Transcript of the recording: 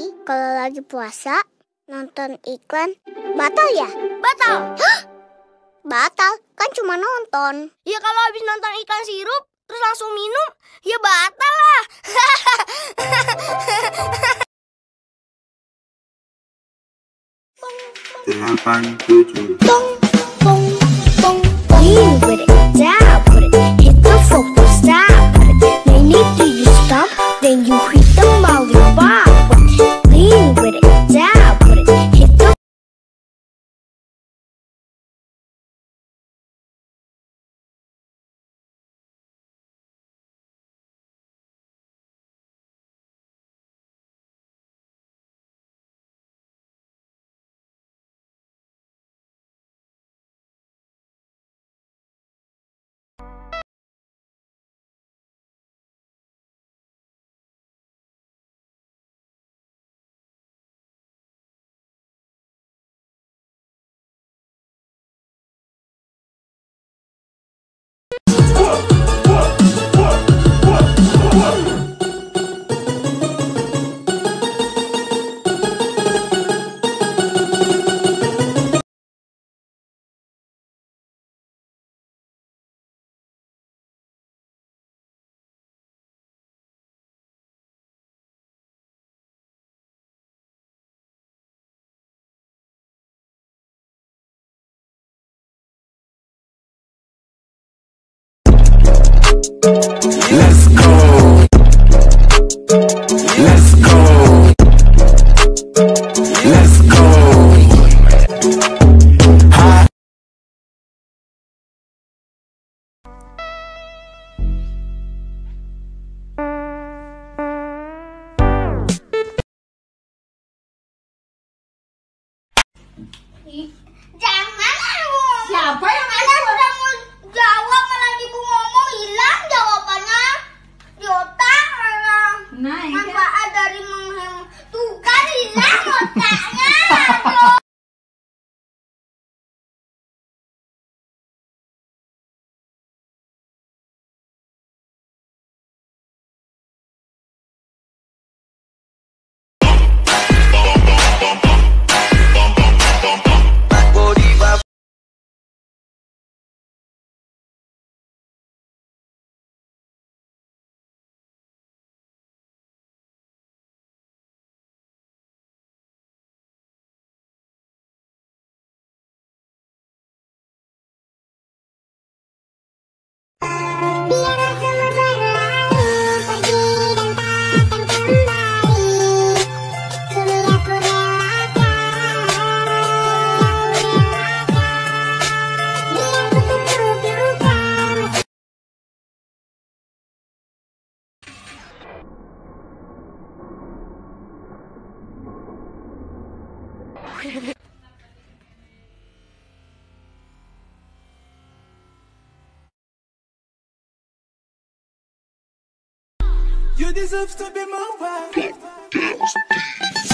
kalau lagi puasa nonton iklan batal ya? Batal. Hah? Batal? Kan cuma nonton. Ya kalau habis nonton iklan sirup terus langsung minum, ya batal lah. Lean with it, down with it, hit the focus, stop with it. Then you stop, then you hit the lollipop with it. Lean with it, down with it, hit the. Let's go. Let's go. Let's go. Hi. Jangan aku. Siapa yang ada sudah mau jawab malah ibu ngomong hilang jawabannya di otak. Manfaat dari menghemat tuh kan hilang otaknya. Aduh. You deserve to be more wild.